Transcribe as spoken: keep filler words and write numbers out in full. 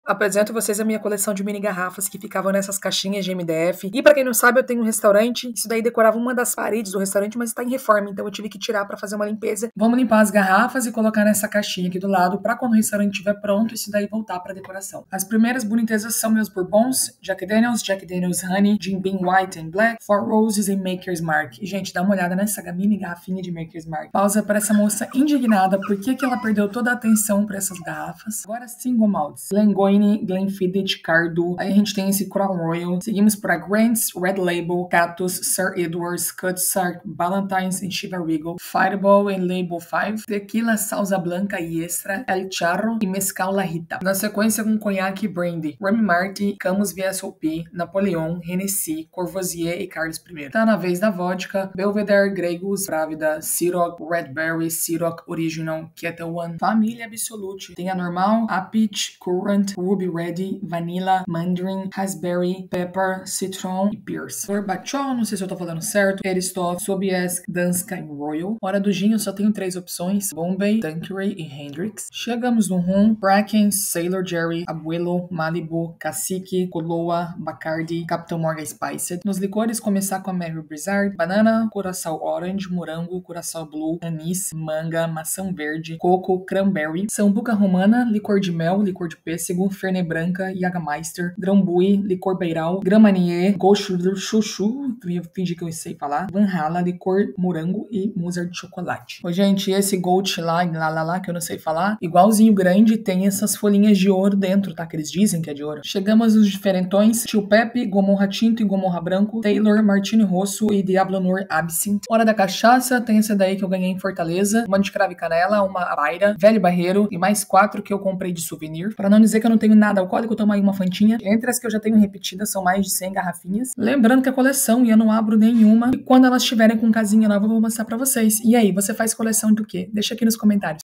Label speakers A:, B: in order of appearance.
A: Apresento vocês a minha coleção de mini garrafas que ficavam nessas caixinhas de M D F. E pra quem não sabe, eu tenho um restaurante. Isso daí decorava uma das paredes do restaurante, mas tá em reforma, então eu tive que tirar pra fazer uma limpeza. Vamos limpar as garrafas e colocar nessa caixinha aqui do lado pra quando o restaurante estiver pronto, isso daí voltar pra decoração. As primeiras bonitezas são meus bourbons, Jack Daniels, Jack Daniels Honey, Jim Beam White and Black, Four Roses e Maker's Mark. E, gente, dá uma olhada nessa mini garrafinha de Maker's Mark. Pausa para essa moça indignada. Por que que ela perdeu toda a atenção pra essas garrafas? Agora single malts. Glengoyne, Glenfiddich, Cardo. Aí a gente tem esse Crown Royal. Seguimos para Grant's, Red Label, Cactus, Sir Edwards, Cutsark, Ballantines e Shiva Regal. Fireball e Label cinco. Tequila, Salsa Blanca e Extra. El Charro e Mezcal La Rita. Na sequência com Conhaque Brandy. Remy Martin, Camus V S O P, Napoleon, Hennessy, Courvoisier e Carlos I. Tá na vez da vodka. Belvedere, Grey Goose, Brávida, Ciroc, Red Berry, Ciroc Original, Ketel One. Família Absolute. Tem a normal, a Peach, Currant, Ruby Ready, Vanilla, Mandarin, Raspberry, Pepper, Citron e Pierce. Gorbachev, não sei se eu tô falando certo. Eristoff, Sobiesk, Danska e Royal. Hora do gin, eu só tenho três opções: Bombay, Tanqueray e Hendrix. Chegamos no rum: Bracken, Sailor Jerry, Abuelo, Malibu, Cacique, Coloa, Bacardi, Captain Morgan Spiced. Nos licores, começar com a Mary Blizzard, banana, curaçao orange, morango, curaçao blue, anis, manga, maçã verde, coco, cranberry, sambuca romana, licor de mel, licor de pêssego, Fernet Branca, Jägermeister, Drambuie, licor beiral, Gramanier, Ghost Chuchu, fingi que eu sei falar, Van Hala, licor morango e Mozart de chocolate. Ô, gente, esse Gold lá, lá, lá, lá, que eu não sei falar, igualzinho grande, tem essas folhinhas de ouro dentro, tá? Que eles dizem que é de ouro. Chegamos nos diferentões: Tio Pepe, Gomorra Tinto e Gomorra Branco, Taylor, Martini Rosso e Diablo Noir Absinthe. Hora da cachaça, tem essa daí que eu ganhei em Fortaleza, uma de cravo e canela, uma baira, velho barreiro e mais quatro que eu comprei de souvenir. Pra não dizer que eu não tenho nada alcoólico, eu tomo aí uma fantinha. Entre as que eu já tenho repetidas, são mais de cem garrafinhas. Lembrando que a coleção, e eu não abro nenhuma, e quando elas estiverem com casinha nova, eu vou mostrar pra vocês. E aí, você faz coleção do quê? Deixa aqui nos comentários.